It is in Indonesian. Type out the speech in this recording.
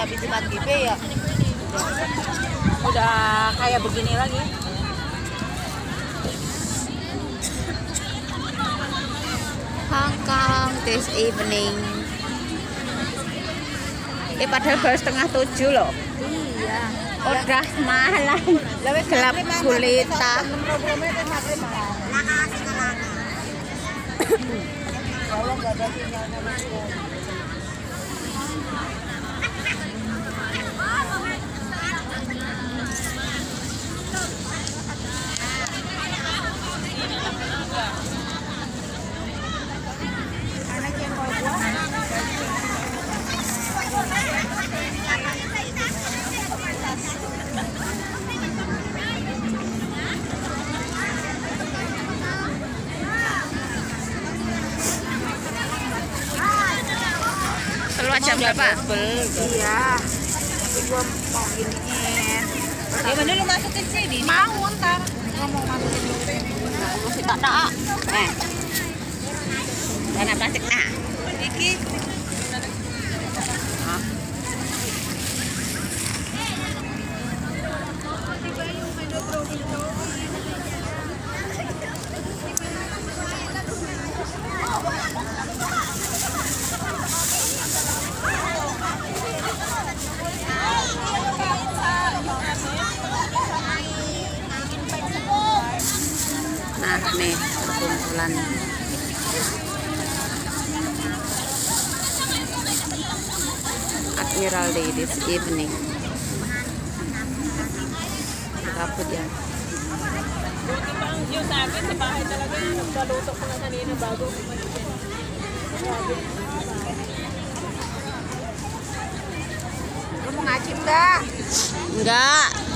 habis di TV ya. Udah kayak begini lagi. Hong Kong this evening. Padahal baru 6:30 loh. Iya. Udah malam. Gelap gulita. Kalau nggak ada sinyalnya masuk. Keluar jam berapa? Iya. Tapi gua mau giniin. Ya mana lu masukin sini? Mau ntar. Gua mau masukin dulu. Masih tak tak. Mana plastik nah? Iki. Nah nih perkumpulan Admiral Day this evening. Kaput ya. Yung sa akin, sa bahay talaga, nagbaluto ko na kanina bago. Lu mau ngacip nggak? Enggak.